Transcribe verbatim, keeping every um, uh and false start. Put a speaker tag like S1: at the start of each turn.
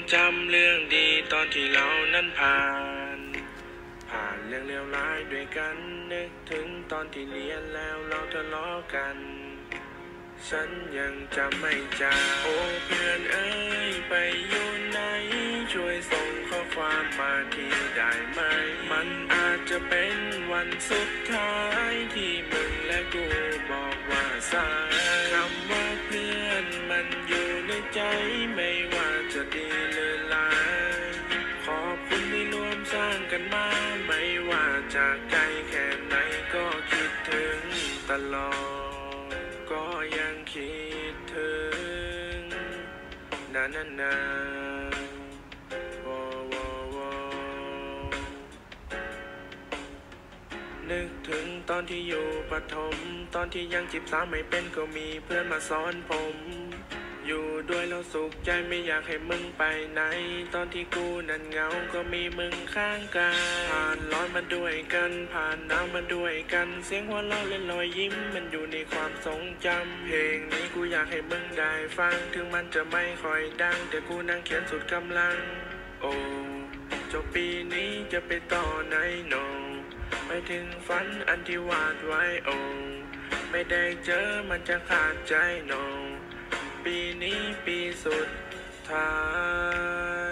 S1: จำเรื่องดีตอนที่เรานั้นผ่านผ่านเรื่องเลวร้ายด้วยกันนึกถึงตอนที่เรียนแล้วเราทะเลาะกันฉันยังจำไม่จางโอ้เพื่อนเอ้ยไปอยู่ไหนช่วยส่งข้อความมาทีได้ไหมมันอาจจะเป็นวันสุดท้ายที่มึงและกูบอกว่าสายคำว่าเพื่อนมันอยู่ในใจไม่ว่าจะดีหรือร้ายขอบคุณที่ร่วมสร้างกันมาไม่ว่าจากไกลแค่ไหนก็คิดถึงตลอดก็ยังคิดถึงนานนานวอวอวอนึกถึงตอนที่อยู่ประถมตอนที่ยังจีบสาวไม่เป็นก็มีเพื่อนมาสอนผมอยู่ด้วยแล้วสุขใจไม่อยากให้มึงไปไหนตอนที่กูนั้นเหงาก็มีมึงข้างกายผ่านร้อนมาด้วยกันผ่านหนาวมาด้วยกันเสียงหัวเราะและรอยยิ้มมันอยู่ในความทรงจำเพลงนี้กูอยากให้มึงได้ฟังถึงมันจะไม่ค่อยดังแต่กูนั่งเขียนสุดกำลังโอ้จบปีนี้จะไปต่อไหนโนไปถึงฝันอันที่วาดไว้โอ้ไม่ได้เจอมันจะขาดใจโนปีนี้ปีสุดท้าย